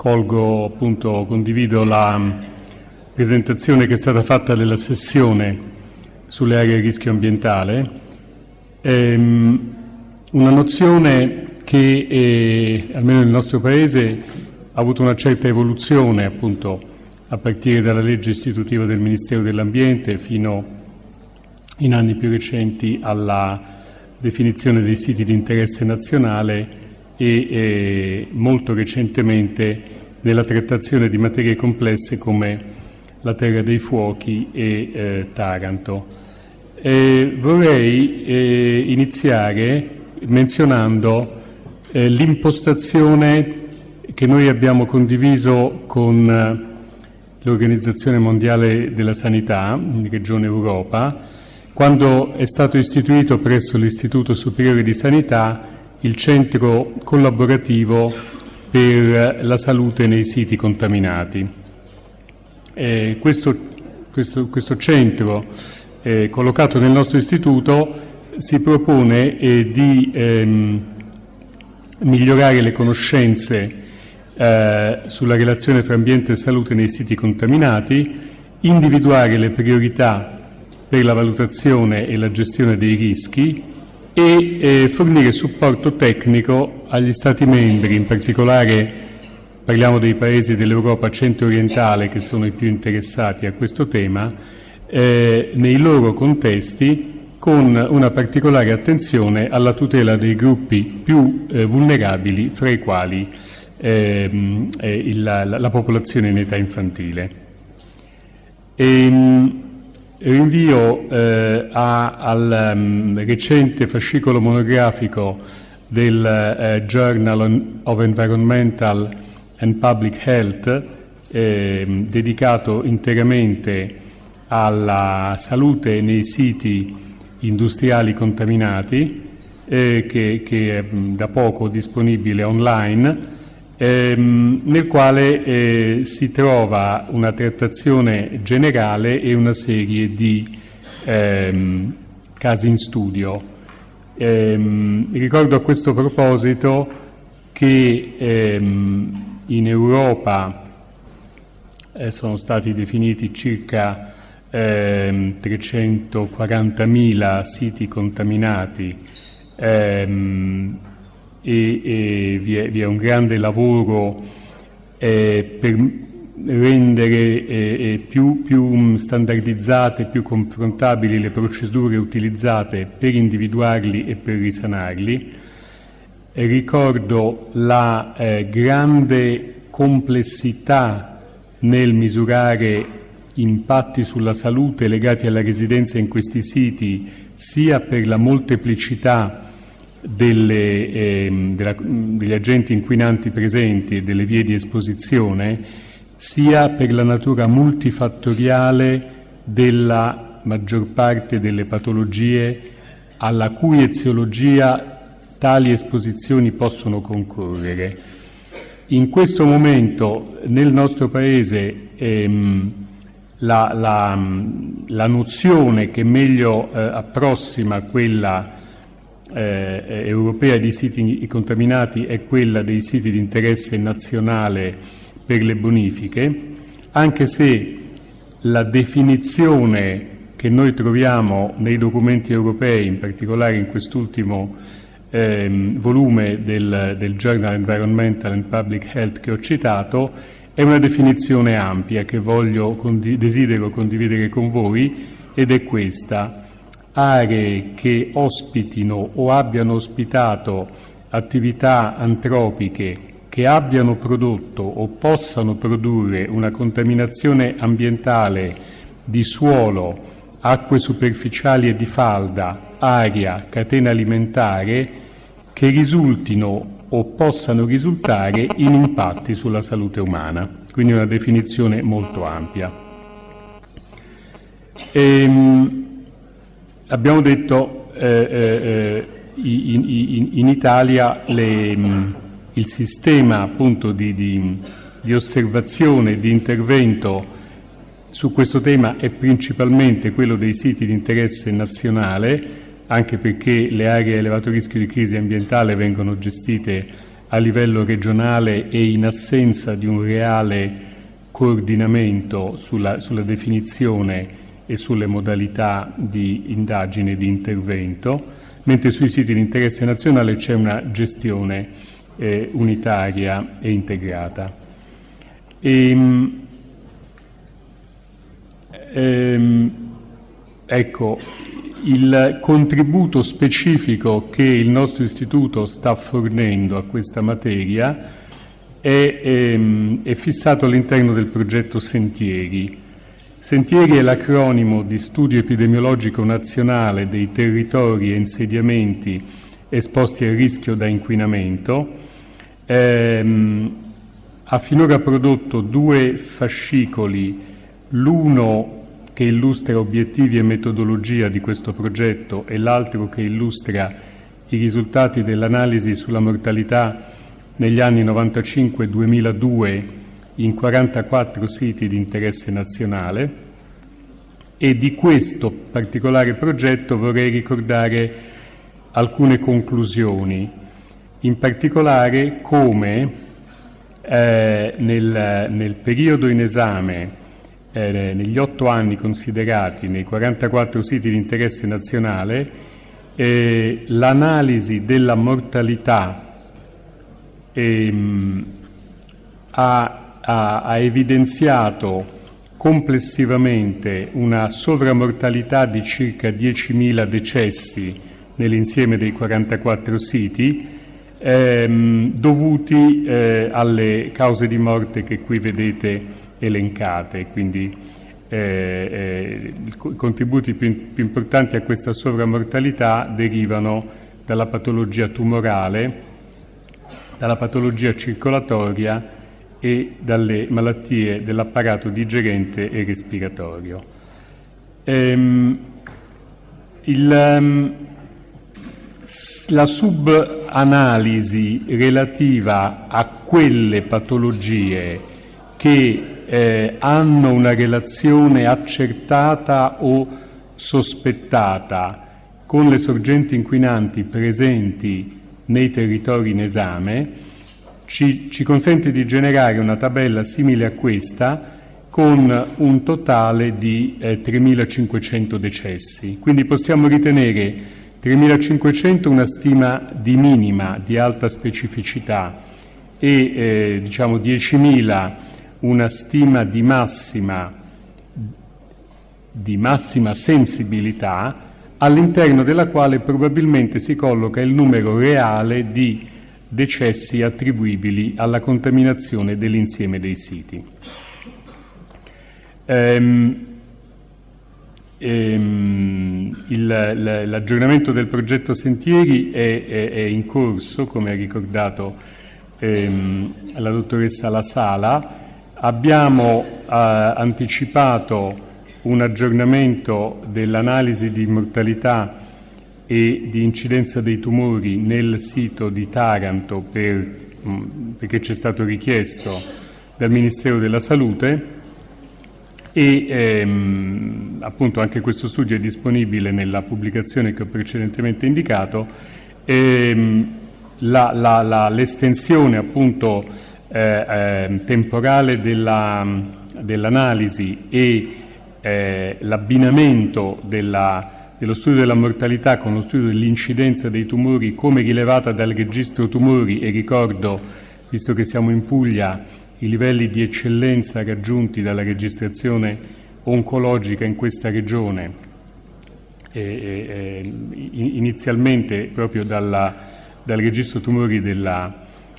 condivido la presentazione che è stata fatta della sessione sulle aree a rischio ambientale. Una nozione che almeno nel nostro Paese ha avuto una certa evoluzione, appunto a partire dalla legge istitutiva del Ministero dell'Ambiente fino in anni più recenti alla definizione dei siti di interesse nazionale e molto recentemente nella trattazione di materie complesse come la terra dei fuochi e Taranto. Vorrei iniziare menzionando l'impostazione che noi abbiamo condiviso con l'Organizzazione Mondiale della Sanità, in Regione Europa, quando è stato istituito presso l'Istituto Superiore di Sanità il centro collaborativo per la salute nei siti contaminati. Questo centro, collocato nel nostro istituto, si propone di migliorare le conoscenze sulla relazione tra ambiente e salute nei siti contaminati, individuare le priorità per la valutazione e la gestione dei rischi e fornire supporto tecnico agli Stati membri, in particolare parliamo dei paesi dell'Europa centro-orientale che sono i più interessati a questo tema, nei loro contesti, con una particolare attenzione alla tutela dei gruppi più vulnerabili, fra i quali la popolazione in età infantile. Rinvio al recente fascicolo monografico del Journal of Environmental and Public Health, dedicato interamente alla salute nei siti industriali contaminati, che è da poco disponibile online, nel quale si trova una trattazione generale e una serie di casi in studio. Ricordo a questo proposito che in Europa sono stati definiti circa 340.000 siti contaminati e vi è un grande lavoro per rendere più standardizzate, più confrontabili le procedure utilizzate per individuarli e per risanarli. Ricordo la grande complessità nel misurare impatti sulla salute legati alla residenza in questi siti, sia per la molteplicità degli agenti inquinanti presenti e delle vie di esposizione, sia per la natura multifattoriale della maggior parte delle patologie alla cui eziologia tali esposizioni possono concorrere. In questo momento nel nostro Paese la nozione che meglio approssima quella europea di siti contaminati è quella dei siti di interesse nazionale per le bonifiche, anche se la definizione che noi troviamo nei documenti europei, in particolare in quest'ultimo volume del Journal Environmental and Public Health che ho citato, è una definizione ampia che desidero condividere con voi, ed è questa: aree che ospitino o abbiano ospitato attività antropiche che abbiano prodotto o possano produrre una contaminazione ambientale di suolo, acque superficiali e di falda, aria, catena alimentare, che risultino o possano risultare in impatti sulla salute umana. Quindi una definizione molto ampia. Abbiamo detto in Italia il sistema appunto di osservazione, di intervento su questo tema è principalmente quello dei siti di interesse nazionale, anche perché le aree a elevato rischio di crisi ambientale vengono gestite a livello regionale e in assenza di un reale coordinamento sulla definizione e sulle modalità di indagine e di intervento, mentre sui siti di interesse nazionale c'è una gestione unitaria e integrata. Ecco, il contributo specifico che il nostro istituto sta fornendo a questa materia è fissato all'interno del progetto Sentieri. Sentieri è l'acronimo di Studio Epidemiologico Nazionale dei territori e insediamenti esposti al rischio da inquinamento. Ha finora prodotto 2 fascicoli, l'uno che illustra obiettivi e metodologia di questo progetto e l'altro che illustra i risultati dell'analisi sulla mortalità negli anni 95-2002 in 44 siti di interesse nazionale. E di questo particolare progetto vorrei ricordare alcune conclusioni, in particolare come nel periodo in esame, negli 8 anni considerati nei 44 siti di interesse nazionale, l'analisi della mortalità ha evidenziato complessivamente una sovramortalità di circa 10.000 decessi nell'insieme dei 44 siti, dovuti alle cause di morte che qui vedete elencate. Quindi i contributi più importanti a questa sovramortalità derivano dalla patologia tumorale, dalla patologia circolatoria e dalle malattie dell'apparato digerente e respiratorio. La subanalisi relativa a quelle patologie che hanno una relazione accertata o sospettata con le sorgenti inquinanti presenti nei territori in esame ci consente di generare una tabella simile a questa con un totale di 3.500 decessi. Quindi possiamo ritenere 3.500 una stima di minima, di alta specificità e diciamo 10.000 una stima di massima sensibilità, all'interno della quale probabilmente si colloca il numero reale di decessi attribuibili alla contaminazione dell'insieme dei siti. L'aggiornamento del progetto Sentieri è in corso, come ha ricordato la dottoressa La Sala. Abbiamo anticipato un aggiornamento dell'analisi di mortalità e di incidenza dei tumori nel sito di Taranto perché ci è stato richiesto dal Ministero della Salute e appunto anche questo studio è disponibile nella pubblicazione che ho precedentemente indicato. L'estensione appunto temporale dell'analisi e l'abbinamento dello studio della mortalità con lo studio dell'incidenza dei tumori come rilevata dal registro tumori, e ricordo, visto che siamo in Puglia, i livelli di eccellenza raggiunti dalla registrazione oncologica in questa regione, inizialmente proprio dal registro tumori della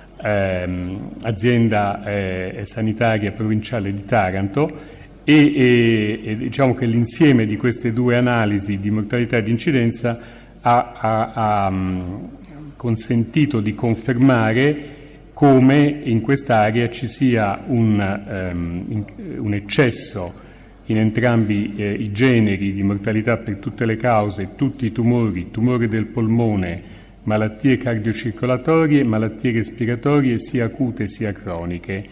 azienda sanitaria provinciale di Taranto, e diciamo che l'insieme di queste 2 analisi di mortalità e di incidenza ha consentito di confermare come in quest'area ci sia un eccesso in entrambi i generi di mortalità per tutte le cause, tutti i tumori del polmone, malattie cardiocircolatorie, malattie respiratorie sia acute sia croniche,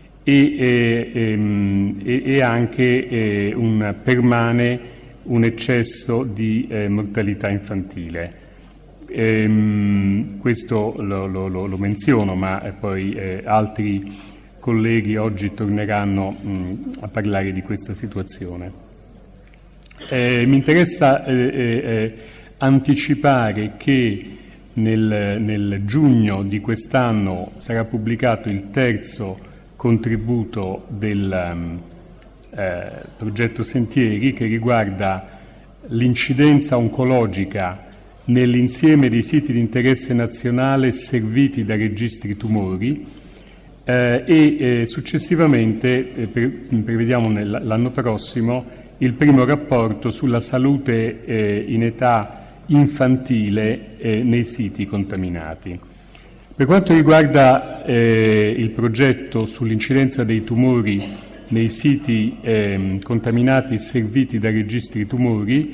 e anche permane un eccesso di mortalità infantile. Questo lo menziono, ma poi altri colleghi oggi torneranno a parlare di questa situazione. Mi interessa anticipare che nel giugno di quest'anno sarà pubblicato il terzo contributo del progetto Sentieri, che riguarda l'incidenza oncologica nell'insieme dei siti di interesse nazionale serviti da registri tumori, e successivamente prevediamo l'anno prossimo il primo rapporto sulla salute in età infantile nei siti contaminati. Per quanto riguarda il progetto sull'incidenza dei tumori nei siti contaminati serviti da registri tumori,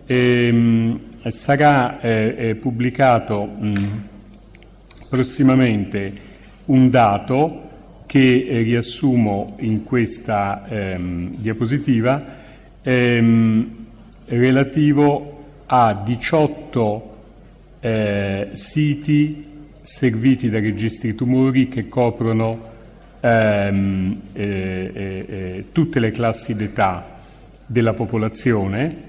sarà pubblicato prossimamente un dato che riassumo in questa diapositiva, relativo a 18 siti serviti da registri tumori che coprono tutte le classi d'età della popolazione.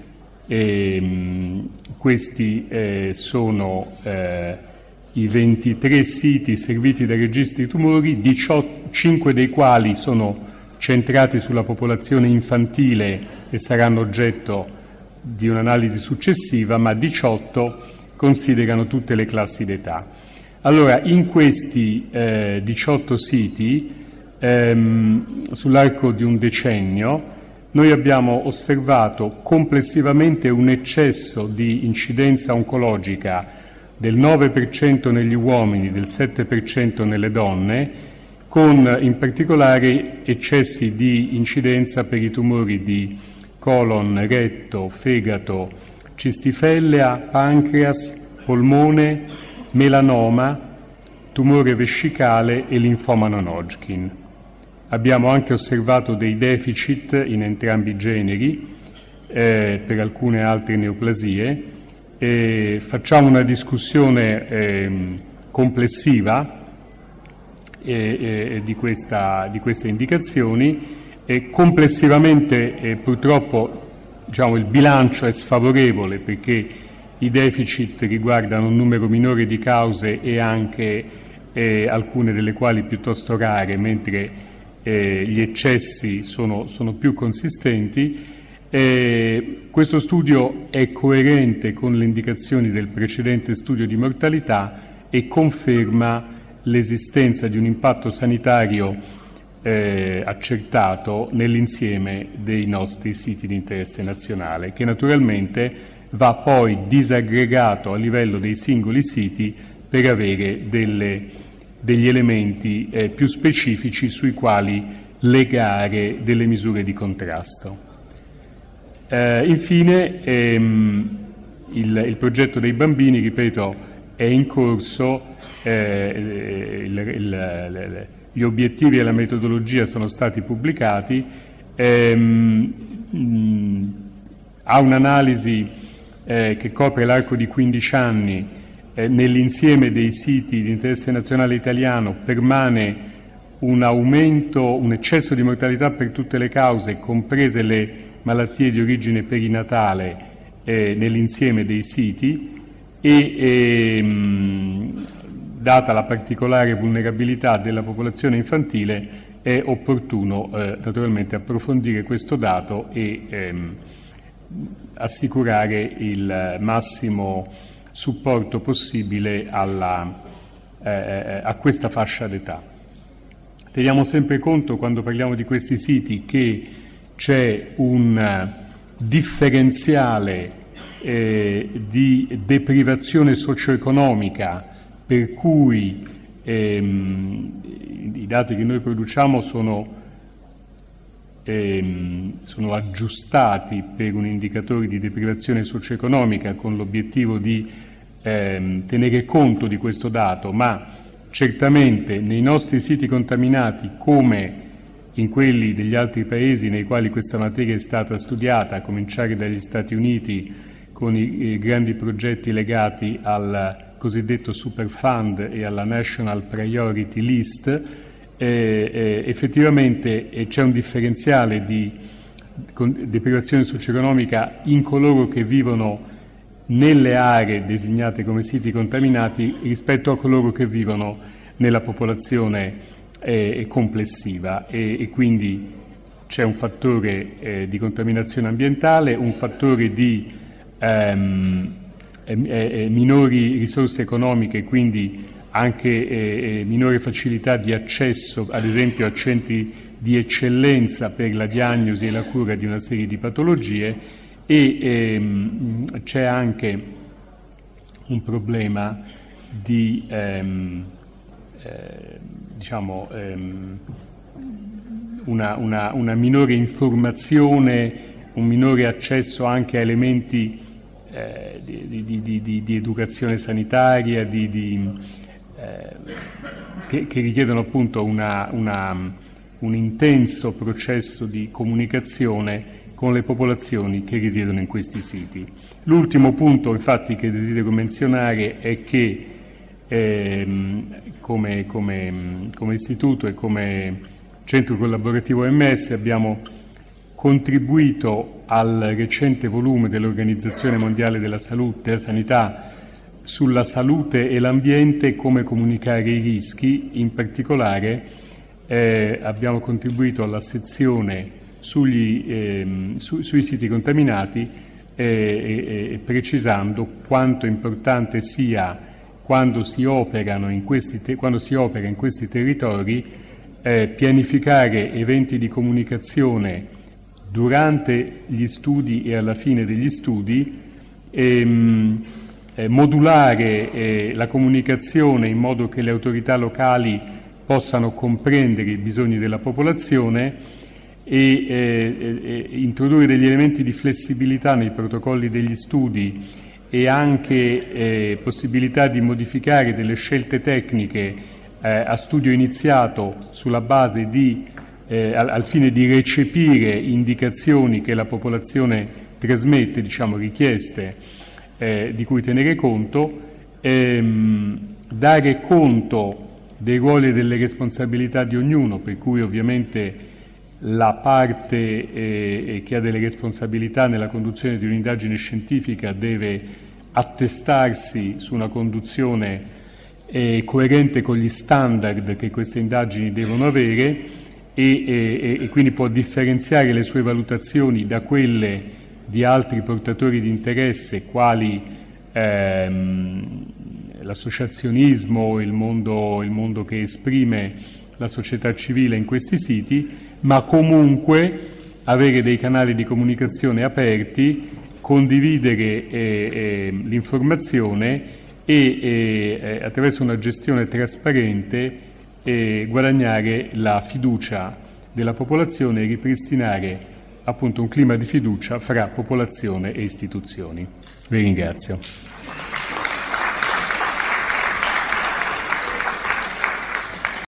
Questi sono i 23 siti serviti da registri tumori, 5 dei quali sono centrati sulla popolazione infantile e saranno oggetto di un'analisi successiva, ma 18 considerano tutte le classi d'età. Allora, in questi 18 siti, sull'arco di un decennio, noi abbiamo osservato complessivamente un eccesso di incidenza oncologica del 9% negli uomini, del 7% nelle donne, con in particolare eccessi di incidenza per i tumori di colon, retto, fegato, cistifellea, pancreas, polmone, melanoma, tumore vescicale e linfoma non Hodgkin. Abbiamo anche osservato dei deficit in entrambi i generi per alcune altre neoplasie. Facciamo una discussione complessiva di queste indicazioni e complessivamente purtroppo il bilancio è sfavorevole, perché i deficit riguardano un numero minore di cause e anche alcune delle quali piuttosto rare, mentre gli eccessi sono più consistenti. Questo studio è coerente con le indicazioni del precedente studio di mortalità e conferma l'esistenza di un impatto sanitario accertato nell'insieme dei nostri siti di interesse nazionale, che naturalmente va poi disaggregato a livello dei singoli siti per avere degli elementi più specifici sui quali legare delle misure di contrasto. Infine, il progetto dei bambini, ripeto, è in corso, gli obiettivi e la metodologia sono stati pubblicati, ha un'analisi che copre l'arco di 15 anni. Nell'insieme dei siti di interesse nazionale italiano permane un eccesso di mortalità per tutte le cause, comprese le malattie di origine perinatale, nell'insieme dei siti, e data la particolare vulnerabilità della popolazione infantile è opportuno naturalmente approfondire questo dato e assicurare il massimo supporto possibile a questa fascia d'età. Teniamo sempre conto, quando parliamo di questi siti, che c'è un differenziale di deprivazione socio-economica, per cui i dati che noi produciamo sono aggiustati per un indicatore di deprivazione socio-economica con l'obiettivo di tenere conto di questo dato, ma certamente nei nostri siti contaminati, come in quelli degli altri paesi nei quali questa materia è stata studiata, a cominciare dagli Stati Uniti con i grandi progetti legati al cosiddetto Superfund e alla National Priority List. Effettivamente c'è un differenziale di deprivazione socio-economica in coloro che vivono nelle aree designate come siti contaminati rispetto a coloro che vivono nella popolazione complessiva, e quindi c'è un fattore di contaminazione ambientale, un fattore di minori risorse economiche, quindi anche minore facilità di accesso, ad esempio, a centri di eccellenza per la diagnosi e la cura di una serie di patologie, e c'è anche un problema di una minore informazione, un minore accesso anche a elementi di educazione sanitaria, che richiedono appunto un intenso processo di comunicazione con le popolazioni che risiedono in questi siti. L'ultimo punto, infatti, che desidero menzionare è che come istituto e come centro collaborativo OMS abbiamo contribuito al recente volume dell'Organizzazione Mondiale della Sanità sulla salute e l'ambiente e come comunicare i rischi. In particolare abbiamo contribuito alla sezione sui siti contaminati, precisando quanto importante sia, quando si opera in questi territori, pianificare eventi di comunicazione durante gli studi e alla fine degli studi, modulare la comunicazione in modo che le autorità locali possano comprendere i bisogni della popolazione, e introdurre degli elementi di flessibilità nei protocolli degli studi e anche possibilità di modificare delle scelte tecniche a studio iniziato sulla base al fine di recepire indicazioni che la popolazione trasmette, richieste di cui tenere conto, dare conto dei ruoli e delle responsabilità di ognuno, per cui ovviamente la parte che ha delle responsabilità nella conduzione di un'indagine scientifica deve attestarsi su una conduzione coerente con gli standard che queste indagini devono avere, e quindi può differenziare le sue valutazioni da quelle di altri portatori di interesse, quali l'associazionismo, il mondo che esprime la società civile in questi siti, ma comunque avere dei canali di comunicazione aperti, condividere l'informazione e attraverso una gestione trasparente guadagnare la fiducia della popolazione e ripristinare appunto un clima di fiducia fra popolazione e istituzioni. Vi ringrazio.